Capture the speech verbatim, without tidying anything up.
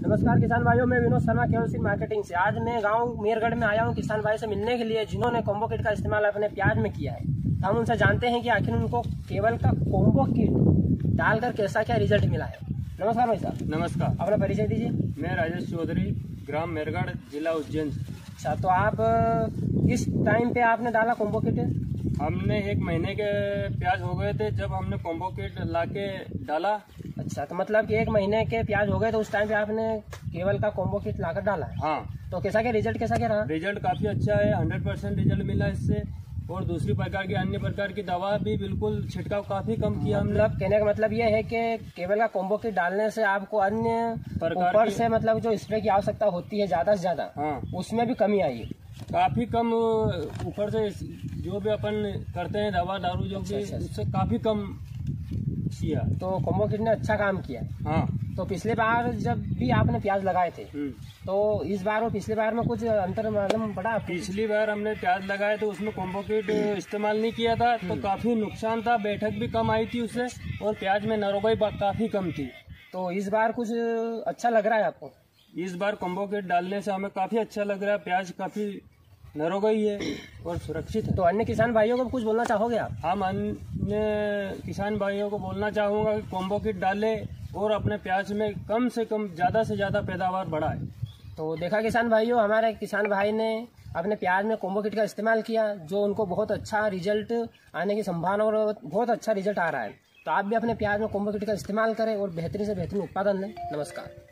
नमस्कार किसान भाइयों, मैं विनोद शर्मा केवल सिंह मार्केटिंग से। आज मैं गांव मीरगढ़ में आया हूं किसान भाई से मिलने के लिए, जिन्होंने कॉम्बो किट का इस्तेमाल अपने प्याज में किया है। तो हम उनसे जानते हैं कि आखिर उनको केवल का कॉम्बो किट डालकर कैसा क्या रिजल्ट मिला है। नमस्कार भाई साहब। नमस्कार। अपना परिचय दीजिए। मैं राजेश चौधरी, ग्राम मेरगढ़, जिला उज्जैन। अच्छा, तो आप किस टाइम पे आपने डाला कॉम्बो किट? हमने एक महीने के प्याज हो गए थे जब हमने कॉम्बो किट लाके डाला। अच्छा, तो मतलब कि एक महीने के प्याज हो गए तो उस टाइम पे आपने केवल का कॉम्बो किट लाकर डाला है। हाँ, तो कैसा क्या रिजल्ट कैसा क्या रहा? रिजल्ट काफी अच्छा है, हंड्रेड परसेंट रिजल्ट मिला इससे। और दूसरी प्रकार की अन्य प्रकार की दवा भी बिल्कुल छिड़काव काफी कम किया हमने। मतलब कहने का मतलब ये है कि केवल का कॉम्बो किट डालने से आपको अन्य प्रकार ऊपर की- से मतलब जो स्प्रे की आवश्यकता होती है ज्यादा से ज्यादा, हाँ, उसमें भी कमी आई है। काफी कम। ऊपर से जो भी अपन करते हैं दवा दारू जो भी, अच्छा, अच्छा। उससे काफी कम किया। तो कॉम्बो किट ने अच्छा काम किया है। हाँ। तो पिछले बार जब भी आपने प्याज लगाए थे, हम्म। तो इस बार और पिछले बार में कुछ अंतर मालूम पड़ा आपको? पिछली बार हमने प्याज लगाए तो उसमें कॉम्बो किट इस्तेमाल नहीं किया था, तो काफी नुकसान था। बैठक भी कम आई थी उससे, और प्याज में नरोगाई बा- काफी कम थी। तो इस बार कुछ अच्छा लग रहा है आपको? इस बार कॉम्बो किट डालने से हमें काफी अच्छा लग रहा है। प्याज काफी नरोगाई है और सुरक्षित है। तो अन्य किसान भाइयों को कुछ बोलना चाहोगे आप? हम अन्य किसान भाइयों को बोलना चाहूंगा कि कॉम्बो किट डाले और अपने प्याज में कम से कम ज्यादा से ज्यादा पैदावार बढ़ाए। तो देखा किसान भाइयों, हमारे किसान भाई ने अपने प्याज में कॉम्बो किट का इस्तेमाल किया, जो उनको बहुत अच्छा रिजल्ट आने की संभावना और बहुत अच्छा रिजल्ट आ रहा है। तो आप भी अपने प्याज में कॉम्बो किट का इस्तेमाल करें और बेहतरीन से बेहतरीन उत्पादन लें। नमस्कार।